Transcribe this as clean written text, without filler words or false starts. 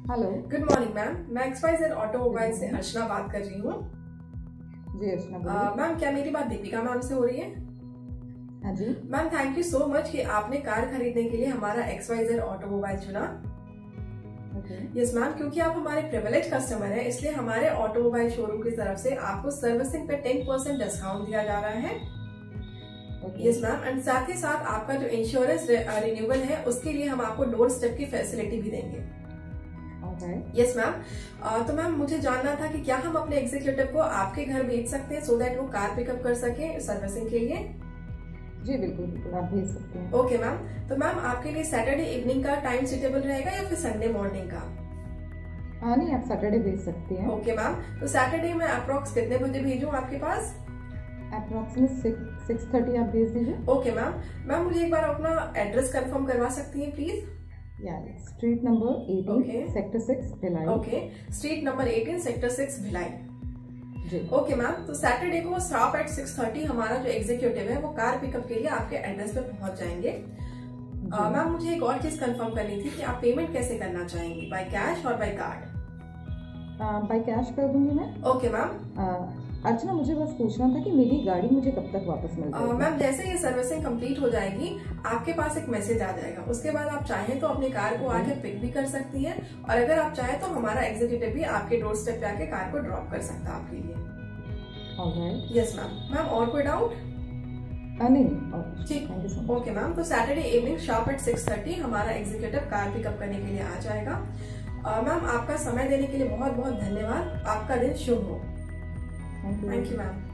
Hello. Good morning ma'am, मैं XYZ automobile से अर्चना बात कर रही हूँ। जी अर्चना बोलिए। मैम क्या मेरी बात दीपिका मैम से हो रही है? हाँ जी ma'am, thank you so much कि आपने कार खरीदने के लिए हमारा XYZ ऑटोमोबाइल चुना। यस मैम, क्योंकि आप हमारे प्रिविलेज कस्टमर हैं, इसलिए हमारे ऑटोमोबाइल शोरूम की तरफ से आपको सर्विसिंग पे 10% डिस्काउंट दिया जा रहा है। यस मैम, एंड साथ ही साथ आपका जो इंश्योरेंस रिन्यूअल है उसके लिए हम आपको डोर स्टेप की फैसिलिटी भी देंगे। यस मैम, तो मैम मुझे जानना था कि क्या हम अपने एग्जीक्यूटिव को आपके घर भेज सकते हैं सो दैट वो कार पिकअप कर सके सर्विसिंग के लिए? जी बिल्कुल बिल्कुल, आप भेज सकते हैं। ओके मैम, तो मैम आपके लिए सैटरडे इवनिंग का टाइम सुटेबल रहेगा या फिर संडे मॉर्निंग का? नहीं, आप सैटरडे भेज सकते हैं। ओके मैम, तो सैटरडे में अप्रोक्स कितने बजे भेजूं आपके पास? अप्रोक्सीमेट 6:30 आप भेज दीजिए। ओके मैम, मैम मुझे एक बार अपना एड्रेस कंफर्म करवा सकती हैं please? Street number 18 sector 6 Bhilai. Okay, street number 18 sector 6 Bhilai. जी ओके मैम, तो सैटरडे को शार्प एट 6:30 हमारा जो एग्जीक्यूटिव है वो कार पिकअप के लिए आपके एड्रेस पे पहुंच जाएंगे। मैम मुझे एक और चीज कंफर्म करनी थी कि आप पेमेंट कैसे करना चाहेंगी, बाय कैश और बाय कार्ड? बाय कैश कर दूंगी मैं। Okay ma'am. अर्चना, मुझे बस पूछना था कि मेरी गाड़ी मुझे कब तक वापस मिल जाएगी? मैम जैसे ये सर्विसिंग कंप्लीट हो जाएगी आपके पास एक मैसेज आ जाएगा, उसके बाद आप चाहें तो अपनी कार को आके पिक भी कर सकती हैं, और अगर आप चाहें तो हमारा एग्जीक्यूटिव भी आपके डोर स्टेप पे आके कार को ड्रॉप कर सकता है आपके लिए। Yes ma'am. मैम और कोई डाउट? नहीं, ठीक, thank you so much. Okay ma'am, तो सैटरडे इवनिंग शार्प एट 6:30 हमारा एग्जीक्यूटिव कार पिकअप करने के लिए आ जाएगा। मैम आपका समय देने के लिए बहुत बहुत धन्यवाद। आपका दिन शुभ हो। Thank you ma'am.